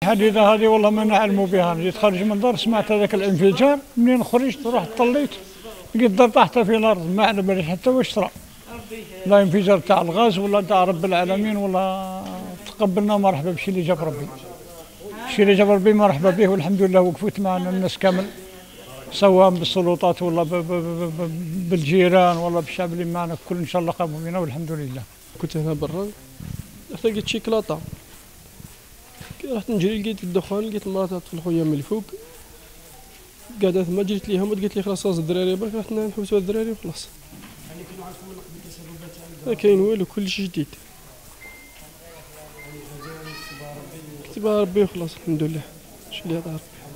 الحديده هذه والله ما نعلموا بها. جيت خارج من الدار سمعت هذاك الانفجار، منين خرجت رحت طليت لقيت الدار طاحته في الارض، ما على باليش حتى واش صرا. لا انفجار تاع الغاز ولا تاع رب العالمين، ولا تقبلنا مرحبا بشي اللي جاب ربي. الشيء اللي جاب ربي مرحبا به، والحمد لله وقفت معنا الناس كامل، سواء بالسلطات ولا بالجيران ولا بالشعب اللي معنا، كل ان شاء الله قاموا بنا والحمد لله. كنت هنا برا لقيت شيكلاطه، رحت نجري لقيت الدخان، لقيت المراه تطفي خويا من الفوق قاعده ثما، جريت ليها قالت لي خلاص الدراري برك، رحت نحبسوا الدراري وخلاص. ما كاين والو، كلشي جديد. كتب ربي وخلاص الحمد لله، شو اللي عطاه ربي.